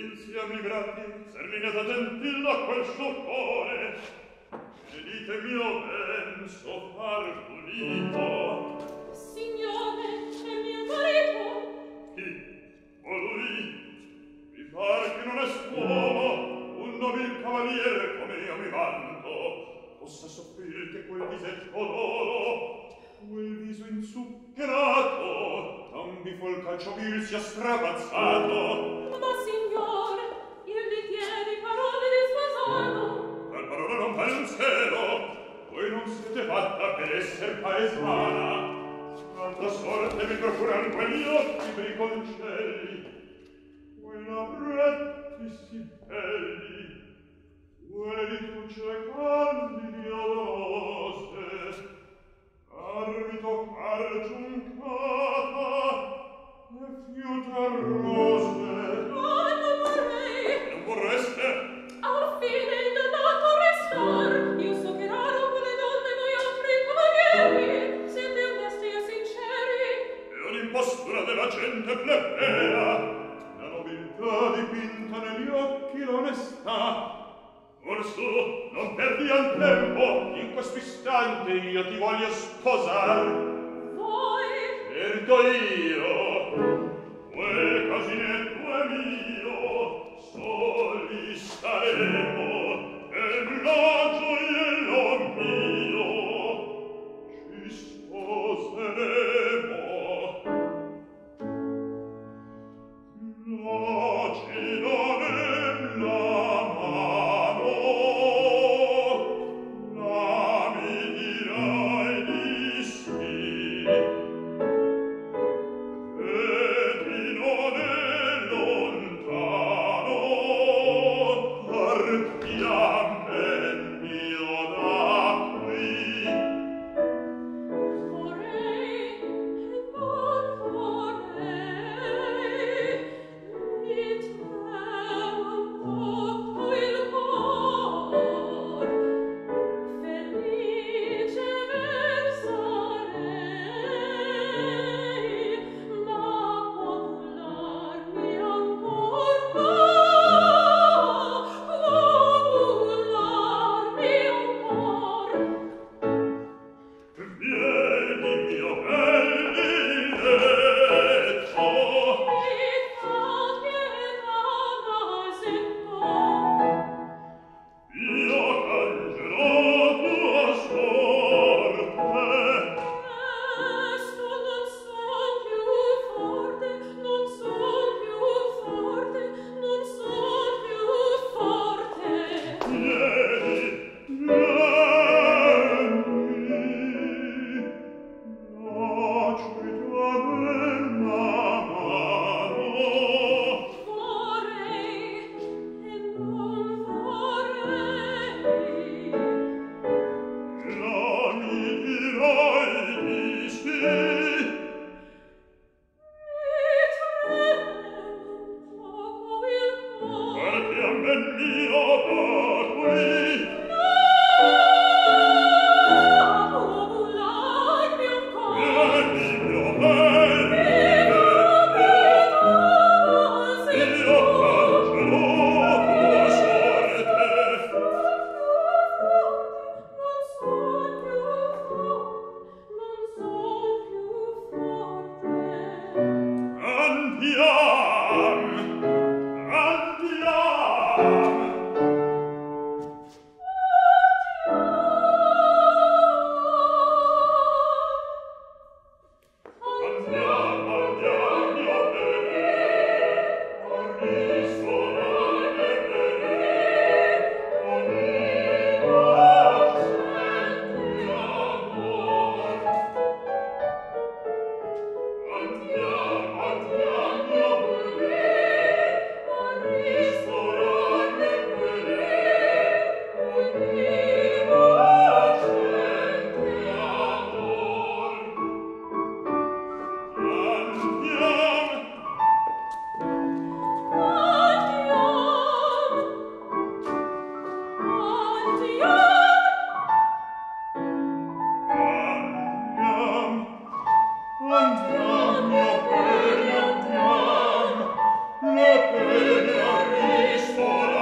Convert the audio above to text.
insieme librati, servinata gentil a quel scioccore, e dite mio ben so far pulito. Signore, è mio marito. Chi? O lui? Mi par che non è uomo, un nobil cavaliere come io mi vanto, possa soffrir che quel visetto d'oro, quel viso inzuccherato, ambifo il calcio vil sia strapazzato. Ma signor, io vi tieni parole di sposato. Tal parola non vale un cielo, voi non siete fatta per esser paesana. Tanta sorte mi procuran quegli occhi per i concelli, quei labretti sì belli, quelle litucce candidi odorose, farmi toccar giuncata e fiuta rose. Oh, non vorrei. Non vorreste? A fine il donato restar. Io so che raro con le donne voi altri cavalieri siete onesti e sinceri. È un'impostura della gente plebea, la nobiltà dipinta negli occhi l'onestà. Orsù, non perdiam tempo, in questo istante io ti voglio sposar. Voi? Certo io, quel casinetto è mio, soli staremo, e la gioiello mio, ci sposeremo. La cena nella mano, la mi dirai di sì, e di non è lontano, partiam ben mio da qui. Vorrei e non vorrei, mi trema un poco il cor, felice versarei, ma copularmi ancor no, copularmi ancor. Vieni mio belliletto, E fa pietà vasetto. io cangerò tua sorte. Presto non son più forte, non son più forte, non son più forte. Vieni, vieni, lasci tua bella mano. Vorrei e non vorrei. La mi dirai di sì, Mi trema un poco il cor. partiam ben mio da qui. Copularmi ancor. Vieni mio belliletto, io cangerò tua sorte. Non son più forte. Andiam, andiam. Andiam, andiam, mio bene, a ristorare bene, ogni accento d'amor. Andiam, andiam, mio bene, a ristorare bene, ogni accento d'amor. Andiam, andiam, andiam, mio bene, andiam. la pena risposta